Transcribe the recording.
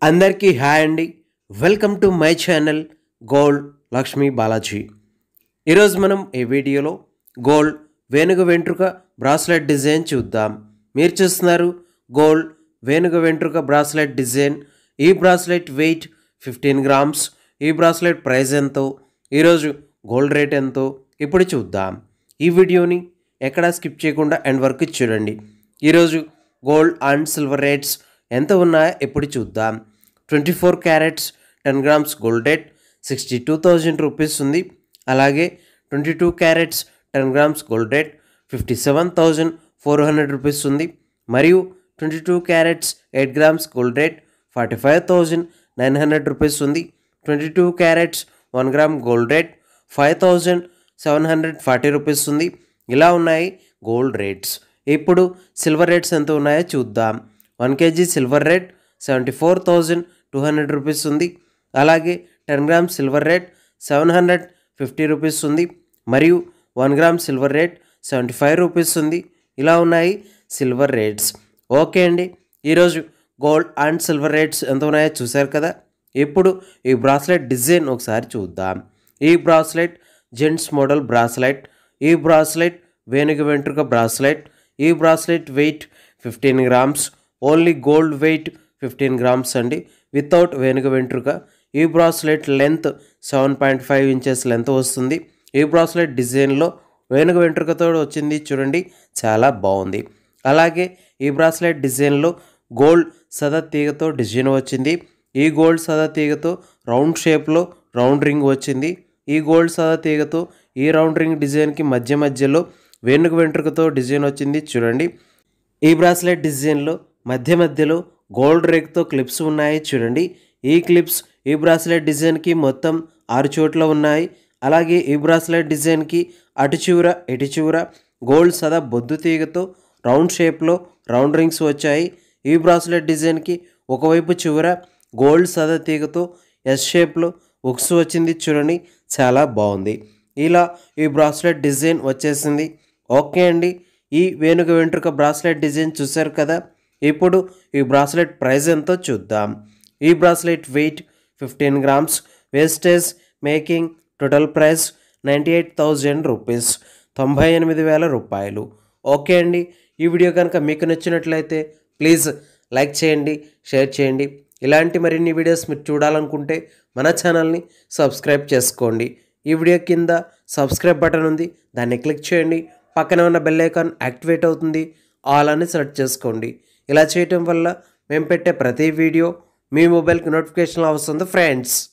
అందరికీ హాయ్ అండి. Welcome to my channel gold Lakshmi Balaji. ఈరోజు మనం ఈ వీడియోలో గోల్డ్ వేణుగ వెంట్రుక బ్రాస్లెట్ డిజైన్ చూద్దాం. మీరు చూస్తున్నారు గోల్డ్ వేణుగ వెంట్రుక బ్రాస్లెట్ డిజైన్. ఈ బ్రాస్లెట్ వెయిట్ 15 గ్రామ్స్. ఈ బ్రాస్లెట్ ప్రైస్ ఎంతో, ఈరోజు గోల్డ్ రేట్ ఎంతో ఇప్పుడు చూద్దాం. ఈ వీడియోని ఎక్కడా స్కిప్ చేయకుండా ఎండ్ వరకు చూడండి. ఈరోజు గోల్డ్ అండ్ సిల్వర్ రేట్స్ ఎంత ఉన్నాయో ఇప్పుడు చూద్దాం. 24 carats 10 grams gold rate 62,000 rupees ఉంది. అలాగే 22 carats 10 grams gold rate 57,400 rupees ఉంది. మరియు 22 carats 8 grams gold rate 45,900 rupees ఉంది. 22 carats 1 gram gold rate 5,740 rupees ఉంది. ఇలా ఉన్నాయి గోల్డ్ రేట్స్. ఇప్పుడు సిల్వర్ రేట్స్ ఎంత ఉన్నాయో చూద్దాం. 1 kg సిల్వర్ రేట్ 74,200 రూపీస్ ఉంది. అలాగే 10 గ్రామ్స్ సిల్వర్ రేట్ 750 రూపీస్ ఉంది. మరియు 1 గ్రామ్ సిల్వర్ రేట్ 75 రూపీస్ ఉంది. ఇలా ఉన్నాయి సిల్వర్ రేట్స్. ఓకే అండి, ఈరోజు గోల్డ్ అండ్ సిల్వర్ రేట్స్ ఎంత ఉన్నాయో చూశారు కదా. ఇప్పుడు ఈ బ్రాస్లెట్ డిజైన్ ఒకసారి చూద్దాం. ఈ బ్రాస్లెట్ జెంట్స్ మోడల్ బ్రాస్లెట్. ఈ బ్రాస్లెట్ వేణుగ వెంట్రుక బ్రాస్లెట్. ఈ bracelet weight 15 grams. Only gold weight 15 grams అండి, వితౌట్ వేణుగ వెంట్రుక. ఈ బ్రాస్లెట్ లెంత్ 7.5 ఇంచెస్ లెంత్ వస్తుంది. ఈ బ్రాస్లెట్ డిజైన్లో వేణుగ వెంట్రుకతో వచ్చింది చూడండి, చాలా బాగుంది. అలాగే ఈ బ్రాస్లెట్ డిజైన్లో గోల్డ్ సదా తీగతో డిజైన్ వచ్చింది. ఈ గోల్డ్ సదా తీగతో రౌండ్ షేప్లో రౌండ్ రింగ్ వచ్చింది. ఈ గోల్డ్ సదా తీగతో ఈ రౌండ్ రింగ్ డిజైన్కి మధ్యలో వేణుగ వెంట్రుకతో డిజైన్ వచ్చింది చూడండి. ఈ బ్రాస్లెట్ డిజైన్లో మధ్యలో గోల్డ్ రేక్తో క్లిప్స్ ఉన్నాయి చూడండి. ఈ క్లిప్స్ ఈ బ్రాస్లెట్ డిజైన్కి మొత్తం 6 చోట్ల ఉన్నాయి. అలాగే ఈ బ్రాస్లెట్ డిజైన్కి అటు చివర ఇటు చివర గోల్డ్ సదా బొద్దు తీగతో రౌండ్ షేప్లో రౌండ్ రింగ్స్ వచ్చాయి. ఈ బ్రాస్లెట్ డిజైన్కి ఒకవైపు చివర గోల్డ్ సదా తీగతో ఎస్ షేప్లో ఉక్స్ వచ్చింది చూడండి, చాలా బాగుంది. ఇలా ఈ బ్రాస్లెట్ డిజైన్ వచ్చేసింది. ఓకే అండి, ఈ వేణుగ వెంట్రుక బ్రాస్లెట్ డిజైన్ చూశారు కదా. ఇప్పుడు ఈ బ్రాస్లెట్ ప్రైస్ ఎంతో చూద్దాం. ఈ bracelet weight 15 grams. Wastage making total price 98,000 rupees, 98,000 రూపాయలు. ఓకే అండి, ఈ వీడియో కనుక మీకు నచ్చినట్లయితే ప్లీజ్ లైక్ చేయండి, షేర్ చేయండి. ఇలాంటి మరిన్ని వీడియోస్ మీరు చూడాలనుకుంటే మన ఛానల్ని సబ్స్క్రైబ్ చేసుకోండి. ఈ వీడియో కింద సబ్స్క్రైబ్ బటన్ ఉంది, దాన్ని క్లిక్ చేయండి. పక్కన ఉన్న బెల్ ఐకాన్ యాక్టివేట్ అవుతుంది, ఆల్ అని సెలెక్ట్ చేసుకోండి. ఇలా చేయటం వల్ల మేము పెట్టే ప్రతి వీడియో మీ మొబైల్కి నోటిఫికేషన్ వస్తుంది ఫ్రెండ్స్.